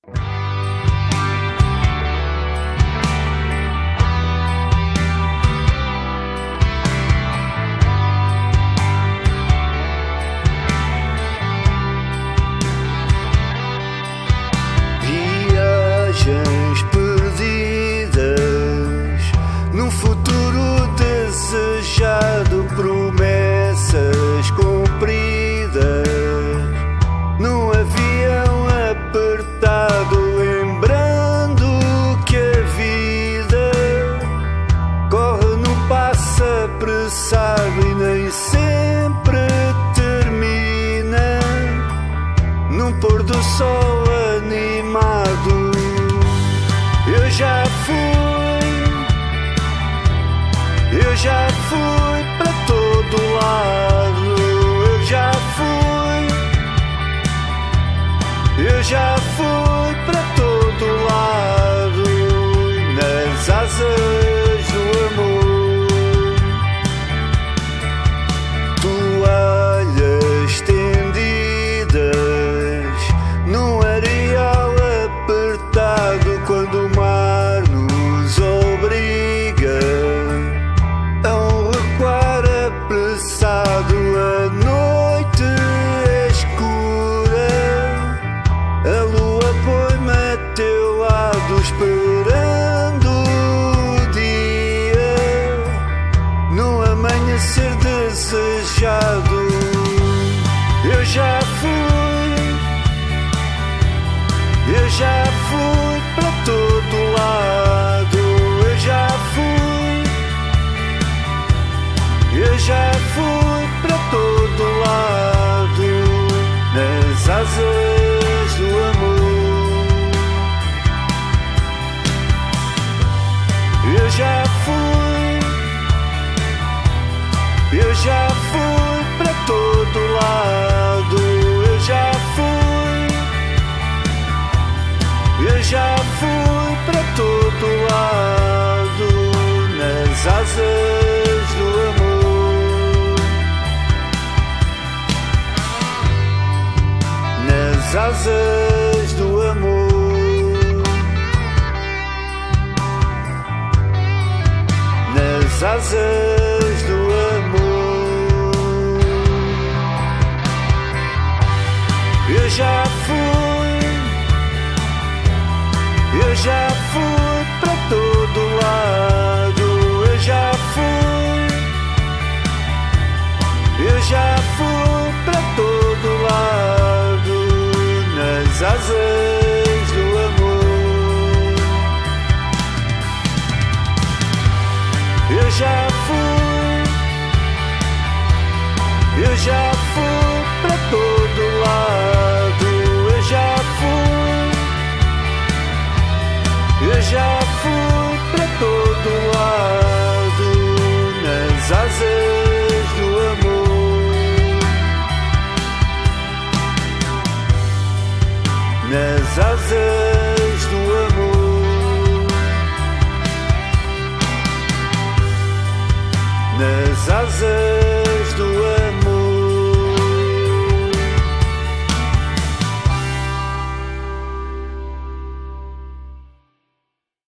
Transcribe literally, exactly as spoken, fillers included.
Viagens perdidas num futuro desejado, promessas cumpridas num avião apertado, lembrando que a vida corre num passo apressado e nem sempre termina num pôr do sol animado. Eu já fui, eu já fui para todo lado. Eu já fui, eu já fui para todo lado, nas asas do amor. Toalhas estendidas num areal apertado, quando o mar nos obriga a um recuar apressado. A noite é escura, a lua põe-me a teu lado, esperando o dia no amanhecer desejado. Eu já fui, eu já fui para todo lado. Eu já fui, eu já fui para todo lado, nas asas do amor. Eu já fui, eu já fui para todo lado. Eu já fui, eu já fui para todo lado, nas asas do amor. Nas asas do amor. Nas asas do amor. Eu já fui, eu já fui para todo lado. Eu já fui, eu já fui para todo lado, nas asas do amor. Eu já fui, eu já fui para todo lado. Eu já fui, eu já fui para todo lado, nas asas do amor. Nas asas do amor. Nas asas